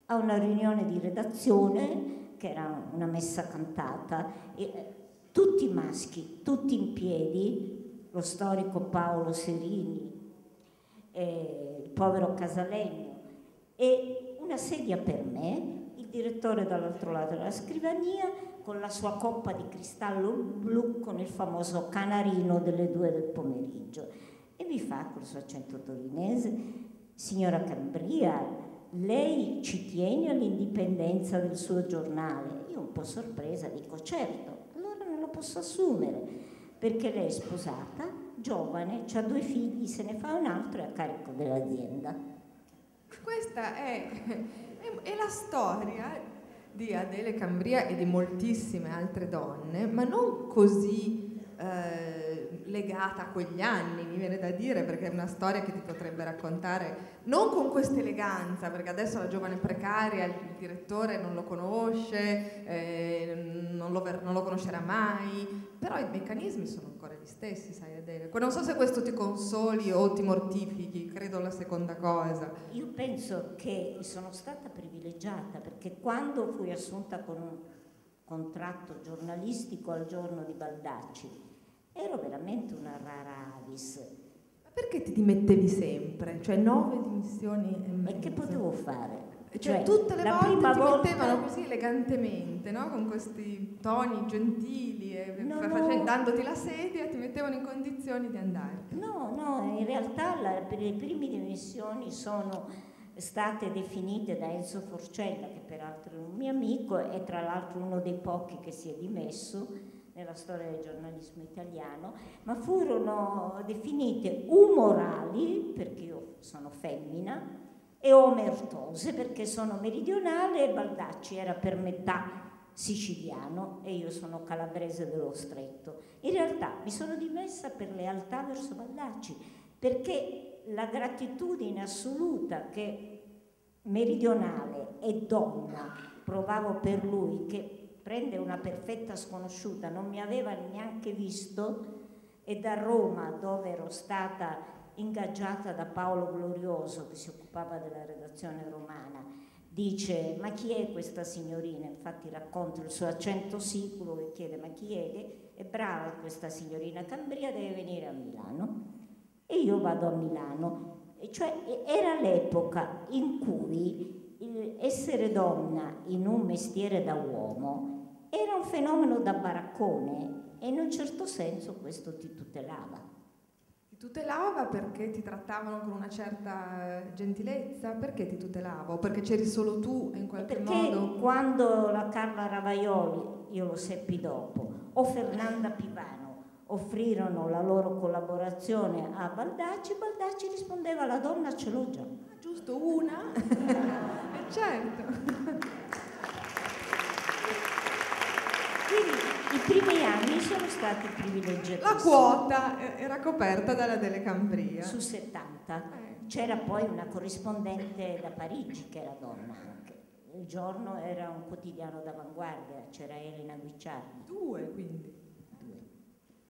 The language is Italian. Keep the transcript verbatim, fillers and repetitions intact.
a una riunione di redazione, che era una messa cantata, e tutti maschi, tutti in piedi, lo storico Paolo Serini, eh, il povero Casalegno, e una sedia per me, il direttore dall'altro lato della scrivania, con la sua coppa di cristallo blu, con il famoso canarino delle due del pomeriggio. E mi fa col suo accento torinese: signora Cambria, lei ci tiene all'indipendenza del suo giornale? Io un po' sorpresa dico: certo, allora non lo posso assumere, perché lei è sposata, giovane, ha due figli, se ne fa un altro e a carico dell'azienda. Questa è, è, è la storia di Adele Cambria e di moltissime altre donne, ma non così eh, legata a quegli anni, mi viene da dire, perché è una storia che ti potrebbe raccontare non con questa eleganza, perché adesso la giovane precaria, il direttore non lo conosce, eh, non, lo, non lo conoscerà mai, però i meccanismi sono ancora gli stessi, sai Adele. Non so se questo ti consoli o ti mortifichi, credo la seconda cosa. Io penso che sono stata privilegiata, perché quando fui assunta con un contratto giornalistico al giorno di Baldacci ero veramente una rara avis. Ma perché ti dimettevi sempre? Cioè nove dimissioni e mezzo. E che potevo fare? Cioè, Cioè tutte le la volte prima ti volta... mettevano così elegantemente, no? Con questi toni gentili e no, facendo, no. dandoti la sedia ti mettevano in condizioni di andare. No, no, in realtà la, per le prime dimissioni sono state definite da Enzo Forcella, che peraltro è un mio amico e tra l'altro uno dei pochi che si è dimesso nella storia del giornalismo italiano, ma furono definite umorali, perché io sono femmina, e omertose, perché sono meridionale, e Baldacci era per metà siciliano e io sono calabrese dello Stretto. In realtà mi sono dimessa per lealtà verso Baldacci, perché la gratitudine assoluta che meridionale e donna provavo per lui, che prende una perfetta sconosciuta, non mi aveva neanche visto, e da Roma, dove ero stata ingaggiata da Paolo Glorioso, che si occupava della redazione romana, dice: ma chi è questa signorina? Infatti racconta il suo accento siculo e chiede: ma chi è? È brava questa signorina Cambria, deve venire a Milano. E io vado a Milano. E cioè era l'epoca in cui il essere donna in un mestiere da uomo era un fenomeno da baraccone, e in un certo senso questo ti tutelava. Ti tutelava perché ti trattavano con una certa gentilezza? Perché ti tutelava? O perché c'eri solo tu in qualche perché modo? Perché quando la Carla Ravaioli, io lo seppi dopo, o Fernanda Pivano offrirono la loro collaborazione a Baldacci, Baldacci rispondeva: la donna ce l'ho già. Ah, giusto, una? E certo. Quindi i primi anni sono stati privilegiati. La quota era coperta dalla Adele Cambria. Su settanta. Eh. C'era poi una corrispondente da Parigi che era donna anche. Il Giorno era un quotidiano d'avanguardia, c'era Elena Guicciardi. Due, quindi.